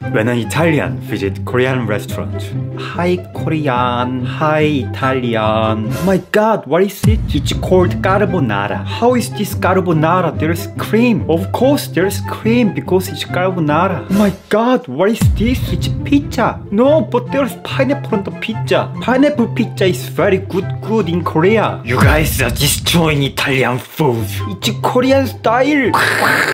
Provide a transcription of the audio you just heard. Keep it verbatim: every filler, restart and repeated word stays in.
When an Italian visit Korean restaurant. Hi Korean, hi Italian. Oh my god, what is it? It's called carbonara. How is this carbonara? There's cream. Of course there's cream because it's carbonara. Oh my god, what is this? It's pizza. No, but there's pineapple on the pizza. Pineapple pizza is very good good in Korea. You guys are destroying Italian food. It's Korean style.